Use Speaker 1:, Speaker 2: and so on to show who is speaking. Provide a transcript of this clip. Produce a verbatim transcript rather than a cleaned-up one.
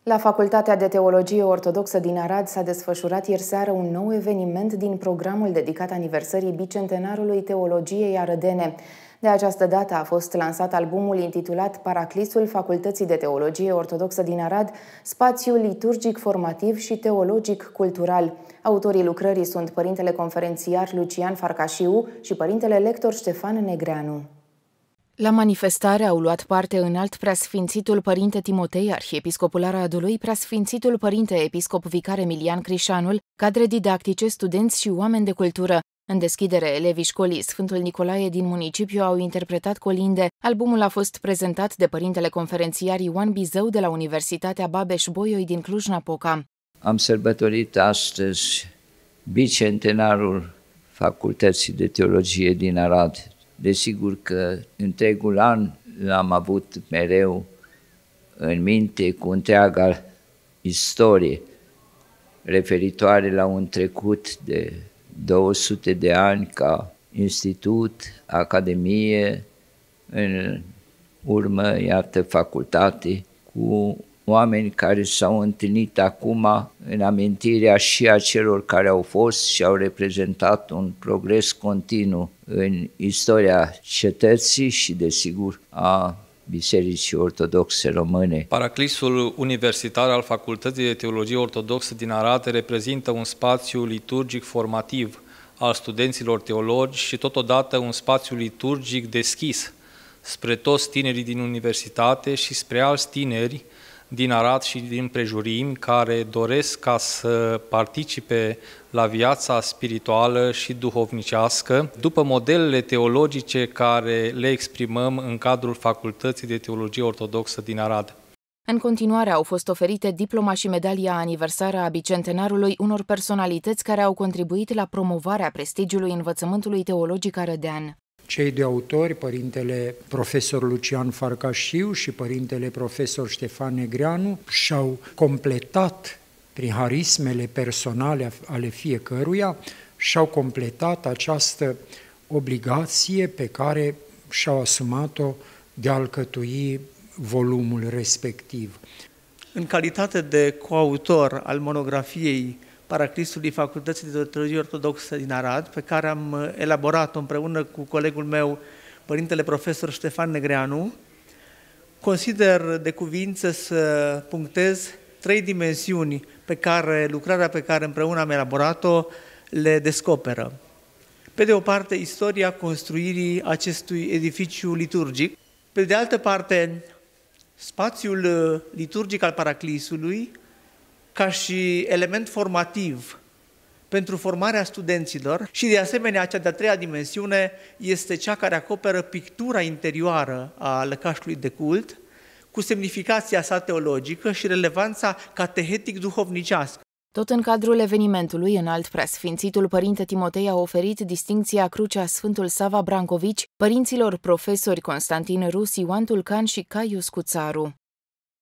Speaker 1: La Facultatea de Teologie Ortodoxă din Arad s-a desfășurat ieri seară un nou eveniment din programul dedicat aniversării bicentenarului teologiei arădene. De această dată a fost lansat albumul intitulat Paraclisul Facultății de Teologie Ortodoxă din Arad, spațiu liturgic formativ și teologic cultural. Autorii lucrării sunt părintele conferențiar Lucian Farcașiu și părintele lector Ștefan Negreanu. La manifestare au luat parte înalt preasfințitul părinte Timotei, arhiepiscopul Aradului, preasfințitul părinte episcop vicar Emilian Crișanul, cadre didactice, studenți și oameni de cultură. În deschidere, elevii școlii Sfântul Nicolae din municipiu au interpretat colinde. Albumul a fost prezentat de părintele conferențiar Ioan Bizău de la Universitatea Babeș-Bolyai din Cluj-Napoca.
Speaker 2: Am sărbătorit astăzi bicentenarul Facultății de Teologie din Arad. Desigur că întregul an l-am avut mereu în minte cu întreaga istorie referitoare la un trecut de două sute de ani ca institut, academie, în urmă, iată, facultate, cu oameni care s-au întâlnit acum în amintirea și a celor care au fost și au reprezentat un progres continuu în istoria cetății și, desigur, a Bisericii Ortodoxe Române.
Speaker 3: Paraclisul universitar al Facultății de Teologie Ortodoxă din Arad reprezintă un spațiu liturgic formativ al studenților teologi și totodată un spațiu liturgic deschis spre toți tinerii din universitate și spre alți tineri din Arad și din împrejurimi care doresc ca să participe la viața spirituală și duhovnicească după modelele teologice care le exprimăm în cadrul Facultății de Teologie Ortodoxă din Arad.
Speaker 1: În continuare au fost oferite diploma și medalia aniversară a bicentenarului unor personalități care au contribuit la promovarea prestigiului învățământului teologic arădean.
Speaker 4: Cei doi autori, părintele profesor Lucian Farcașiu și părintele profesor Ștefan Negreanu, și-au completat, prin harismele personale ale fiecăruia, și-au completat această obligație pe care și-au asumat-o de a alcătui volumul respectiv.
Speaker 5: În calitate de coautor al monografiei Paraclisului Facultății de Teologie Ortodoxă din Arad, pe care am elaborat-o împreună cu colegul meu, părintele profesor Ștefan Negreanu, consider de cuvință să punctez trei dimensiuni pe care lucrarea pe care împreună am elaborat-o le descoperă. Pe de o parte, istoria construirii acestui edificiu liturgic, pe de altă parte, spațiul liturgic al Paraclisului, ca și element formativ pentru formarea studenților și, de asemenea, cea de-a treia dimensiune este cea care acoperă pictura interioară a lăcașului de cult, cu semnificația sa teologică și relevanța catehetic-duhovnicească.
Speaker 1: Tot în cadrul evenimentului, înalt preasfințitul părinte Timotei a oferit distincția Crucea Sfântul Sava Brancovici părinților profesori Constantin Rus, Ioan Tulcan și Caius Cuțaru.